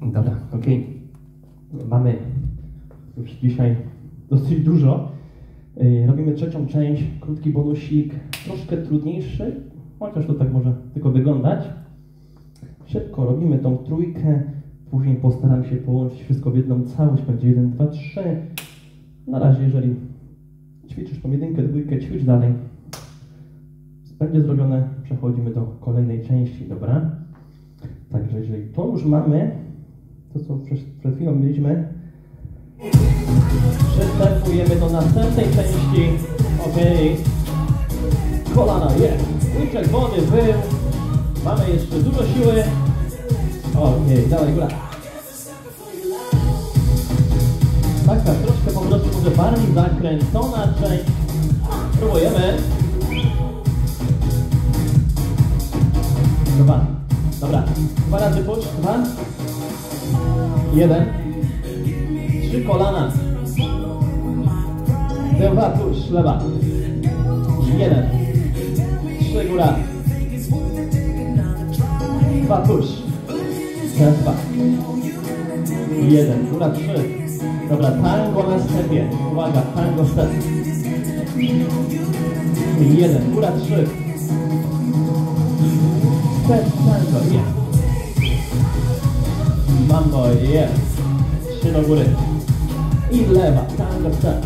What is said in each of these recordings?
Dobra, okej. Mamy już dzisiaj dosyć dużo. Robimy trzecią część, krótki bonusik, troszkę trudniejszy, chociaż to tak może tylko wyglądać. Szybko robimy tą trójkę, później postaram się połączyć wszystko w jedną całość, będzie 1, 2, 3. Na razie, jeżeli ćwiczysz tą jedynkę, dwójkę, ćwicz dalej. Będzie zrobione, przechodzimy do kolejnej części, dobra? Także jeżeli to już mamy, to co przed chwilą mieliśmy, przystępujemy do następnej części. Okej. Kolana, jest. Łyczek wody był. Mamy jeszcze dużo siły. Okej, dawaj, góra. Taka troszkę po prostu może bardziej zakręcona część. Próbujemy. 2. Dobra. 2 razy push. 2. 1. 3 kolana. 2 push, lewa. 1. 3 góra. 2 push. Teraz 2. 1. Góra 3. Dobra, tango na stepie. Uwaga, tango step. 1. Góra 3. Step, tango, jest. Mambo, jest. 3 do góry. I lewa, tango step.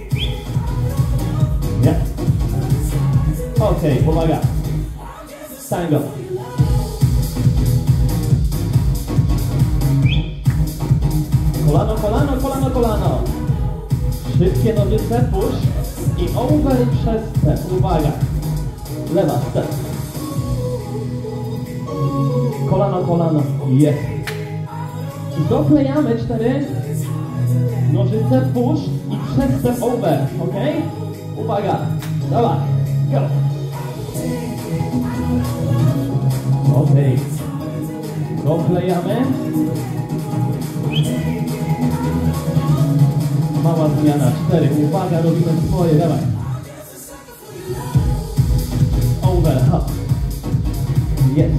Jest. Okej, uwaga. Tango. Kolano, kolano, kolano, kolano. Szybkie nożyce, push. I over i przez step. Uwaga. Lewa, step. Kolano, kolano. Jest. I doklejamy 4. Nożyce, push i przez step over. Ok? Uwaga. Dawaj. Go. Ok. Doklejamy. Mała zmiana, 4. Uwaga, robimy swoje, dawaj. Over, hop. Jest.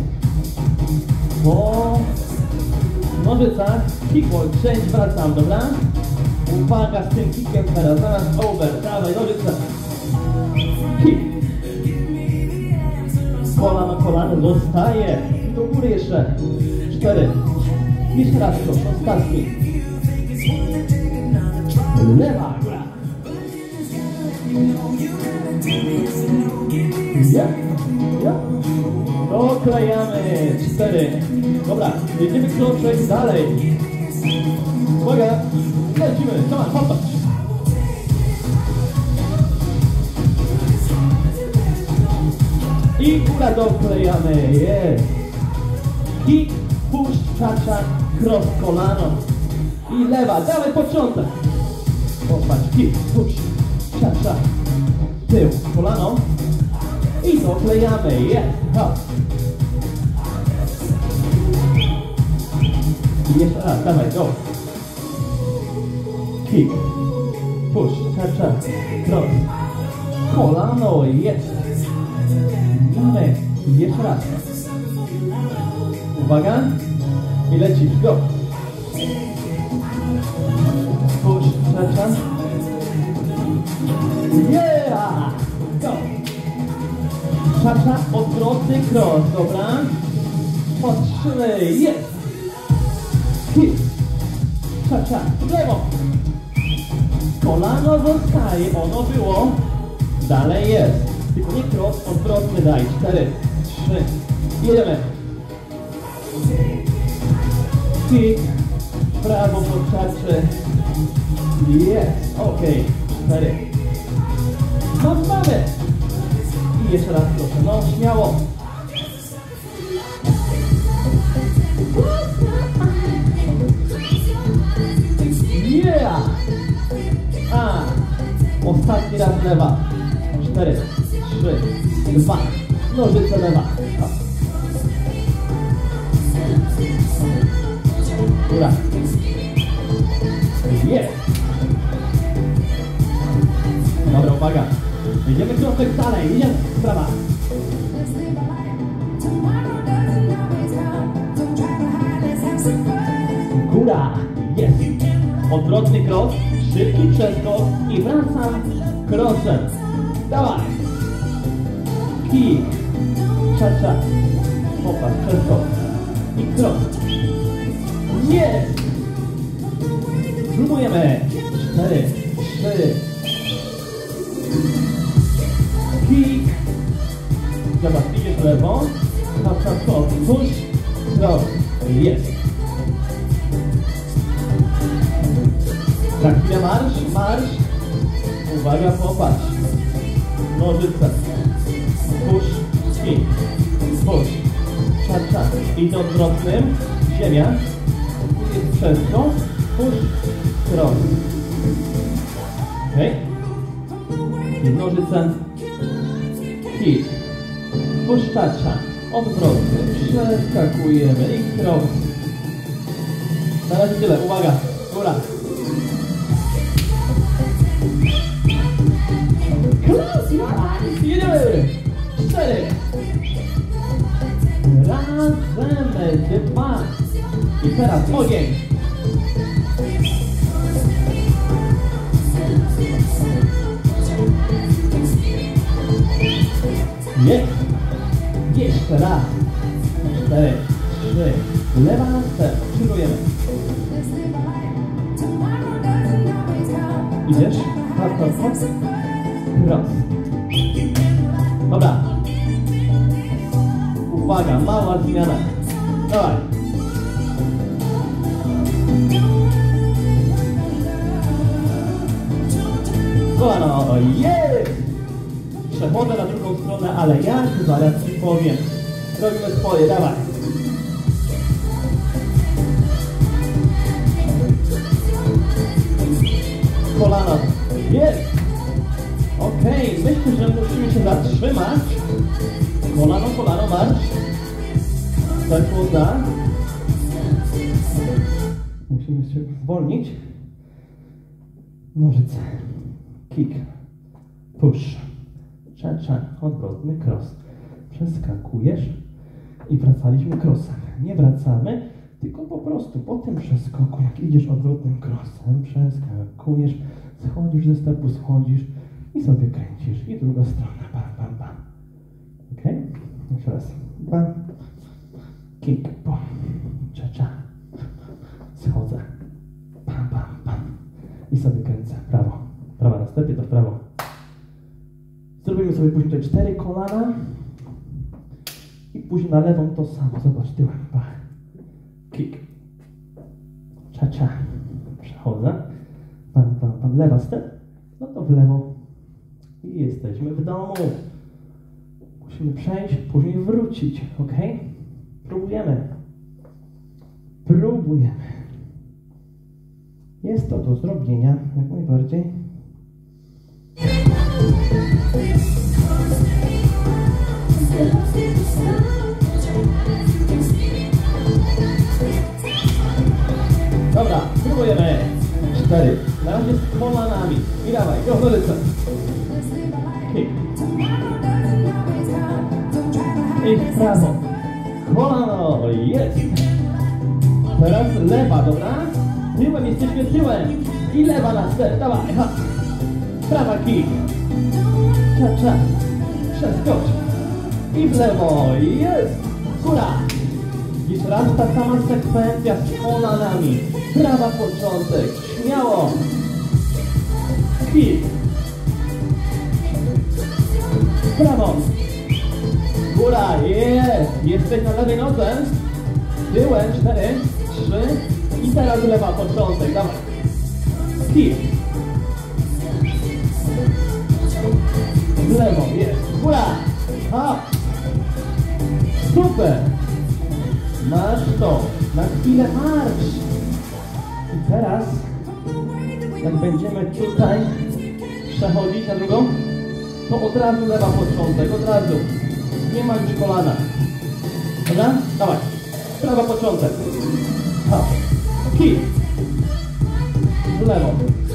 Po nożycach, kickball, część wracam, dobra? Uwaga z tym kickiem teraz, zaraz over, dawaj, nożyce. Kick. Kolano, kolano, zostaje. I do góry jeszcze. 4. Jeszcze raz proszę, ostatni. Lewa góra. Ja. Doklejamy. 4. Dobra, jedziemy kroczek dalej. Uwaga, lecimy. Come on, popatrz. I góra doklejamy. Jest. Kick, push, cha-cha, cross, kolano. I lewa, dawaj początek. Popatrz, kick, push, cha-cha. Tył, kolano. I doklejamy, jest, hop. I jeszcze raz, dawaj, go. Kick, push, cha-cha, cross. Kolano, jest. Dawaj, jeszcze raz. Uwaga. I lecisz, go. Push, cha-cha. Yeah! Go! Cha-cha, odwrotny cross, dobra? Podtrzymaj, jest! Kick! Cha-cha, w lewo! Kolano zostaje, ono było. Dalej jest. Tylko nie cross, odwrotny daj. 4, 3, jedziemy. Kick, prawo pod czaczy. Jest, okej. 4. No mamy. I jeszcze raz proszę, no śmiało. Yeah! A, ostatni raz lewa. 4, 3, 2. Nożyce lewa. Góra. Jest. Dobra, uwaga. Idziemy kroczek dalej. Idziemy. Prawa. góra, jest. Odwrotny krok, szybki przeskok i wracam krosem. Dawaj. Kick, cza-cza, popatrz, przeskok i krok. Jest. Spróbujemy. 4, 3. Kick. Zobacz, idziesz w lewo. Krok, push, krok. Jest. Za chwilę marsz. Uwaga, popatrz. Nożyce. Push, kick. Push. Cza-cza. I do odwrotnym. Ziemia. Tu jest przeskok. Push, krok. Ok. I nożyce. Kick. Push, cza-cza. Odwrotny. Przeskakujemy i krok. Na razie tyle. Uwaga. Góra. Jedziemy! 4. Razem, 2. I teraz ogień. Jest. Jeszcze raz. 4, 3. Lewa na ster. Krzyżujemy. Idziesz? Cross. Dobra. Uwaga, mała zmiana. Dawaj. Kolano, jest! Przechodzę na drugą stronę, ale jak? Zaraz ci powiem. Robimy swoje, dawaj. Kolano, jest! Okej, myślę, że musimy się zatrzymać. Kolano, marsz. Sekunda. Musimy się zwolnić. Nożyce. Kick. Push. Cza-cza. Odwrotny cross. Przeskakujesz i wracaliśmy crossem. Nie wracamy, tylko po prostu po tym przeskoku, jak idziesz odwrotnym crossem, przeskakujesz, schodzisz ze stepu, schodzisz i sobie kręcisz. I druga strona. Bam. Ok? Jeszcze raz. Bam. Kick. Bum. Cza-cza. Schodzę. Bam. I sobie kręcę. Prawo. Prawa na stepie, to w prawo. Zrobimy sobie później te 4 kolana. I później na lewą to samo. Zobacz, tyłem. Bam. Kick. Cza-cza. Przechodzę. Bam. Lewa step. No to w lewo. I jesteśmy w domu. Musimy przejść, później wrócić. Ok? Próbujemy. Jest to do zrobienia, jak najbardziej. Dobra, próbujemy. 4. Na razie z kolanami. I dawaj, go do lica. Kick. I w prawo. Kolano, jest. Teraz lewa, dobra? Tyłem, jesteśmy tyłem. I lewa na step, dawaj, ha. Prawa kick. Cza-cza. Przeskocz. I w lewo, jest. Góra. Jeszcze raz ta sama sekwencja z kolanami. Prawa początek, śmiało. Kick. Prawo. Góra, jest. Jesteś na lewej nodze. Tyłem, 4, 3. I teraz lewa początek, dawaj. Kick. W lewo, jest. Góra. Ha. Super. Masz to. Na chwilę marsz. I teraz, jak będziemy tutaj przechodzić na drugą, to od razu lewa początek, od razu. Nie ma już kolana. Dobra? Dawaj. Prawa początek. Ha. Kick. W lewo.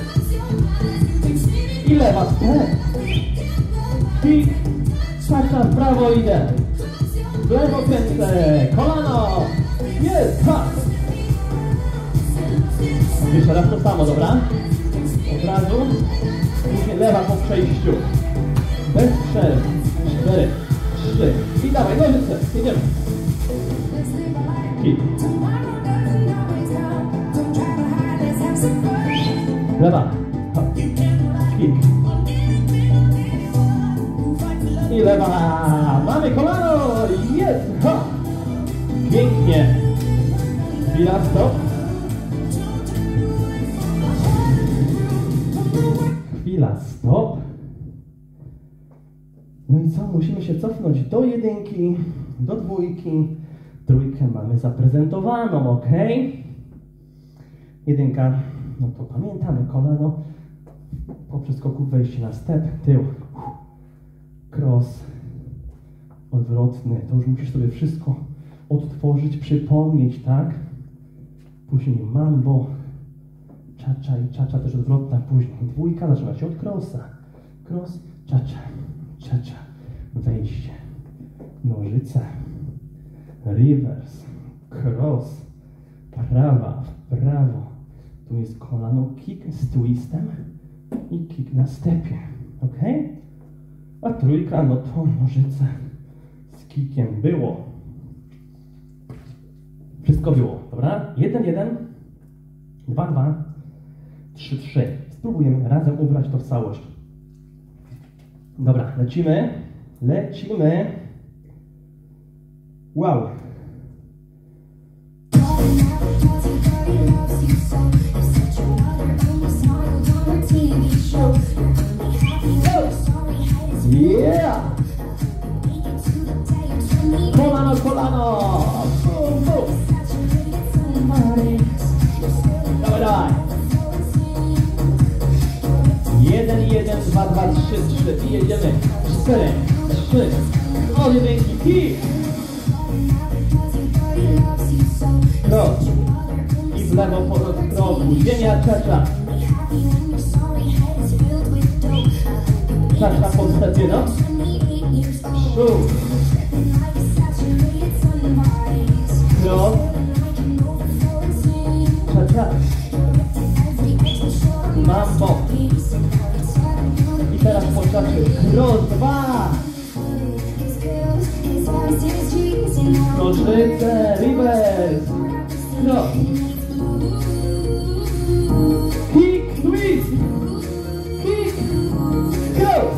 I lewa step. Kick. Cza-cza, w prawo idę. W lewo kręcę. Kolano. Jest. Ha. Jeszcze raz to samo, dobra? Od razu. Później lewa po przejściu. Bez przerw. 4, 3. I dawaj, nożyce. Jedziemy. Kick. Lewa. Kick. I lewa. Mamy kolano. Jest. Ha. Pięknie. Chwila, stop. Chwila, stop. No i co? Musimy się cofnąć do jedynki, do dwójki. Trójkę mamy zaprezentowaną, ok? Jedynka, no to pamiętamy, kolano. Po przeskoku wejście na step, tył. Cross. Odwrotny. To już musisz sobie wszystko odtworzyć, przypomnieć, tak? Później mambo. Czacza i czacza też odwrotna. Później dwójka zaczyna się od crossa. Cross, czacza, czacza. Wejście. Nożyce. Reverse. Cross. Prawa, w prawo. Tu jest kolano kick z twistem i kick na stepie. Ok? A trójka, no to nożyce z kickiem było. Wszystko było, dobra? 1, 1, 2, 2, 3, 3. Spróbujemy razem ubrać to w całość. Dobra, lecimy. Lecimy. Wow. Yeah! Kolano, kolano! Boom, boom! Dawaj, dawaj! 1, 1, 2, 2, 3, 3 i jedziemy. 4, 3, od jedynki, kick! Cross. I w lewo po kroku. Ziemia, czacza. Czacza po stepie, no. Przód. Cross. Czacza. Mambo. I teraz po czacie. Cross 2. Nożyce, reverse. Cross. Kick, twist. Kick. Cross.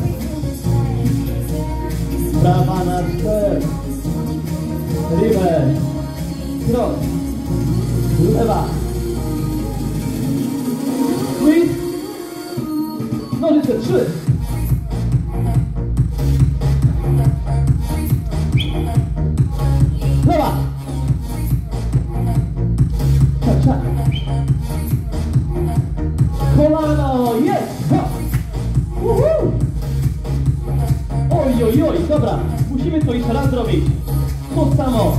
Prawa na step. Reverse. Cross. Lewa. Twist. Nożyce, 3. Lewa. Czacza. Kolano, jest! Oj, oj, oj, dobra. Musimy to jeszcze raz zrobić. To samo.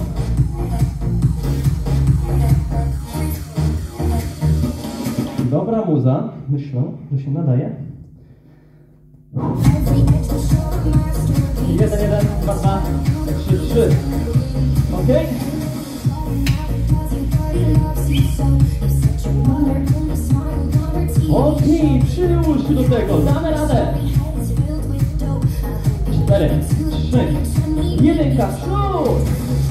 Dobra muza. Myślę, że się nadaje. 1, 1, 2, 2, 3, 3. Ok? Ok, przyłóż się do tego, damy radę. 4, 3, 1, przód.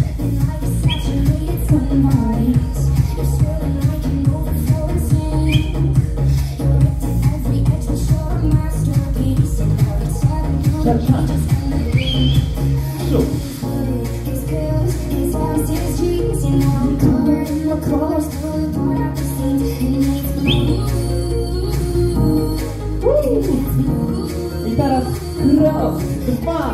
Czacza. Przód. I teraz cross 2.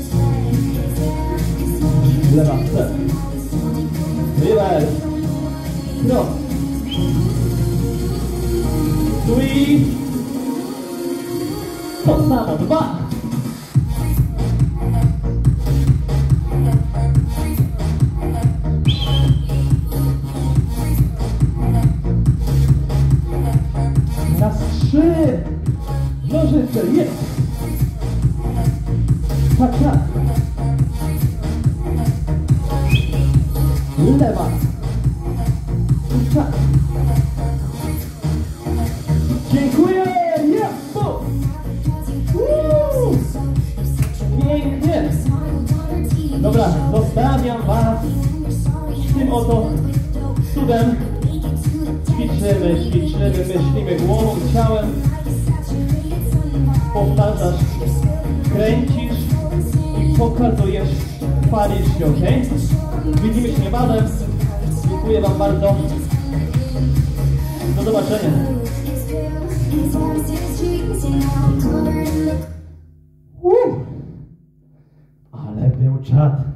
Lewa, step. Reverse. Cross. Twist. To samo, 2. Raz, 3. Nożyce, jest. Tak, tak. Lewa. Tak. Dobra, zostawiam was z tym oto cudem. Ćwiczymy, myślimy głową, ciałem. Powtarzasz, kręcisz i pokazujesz, palisz się, ok? Widzimy się niebawem. Dziękuję wam bardzo. Do zobaczenia. Ale był czad.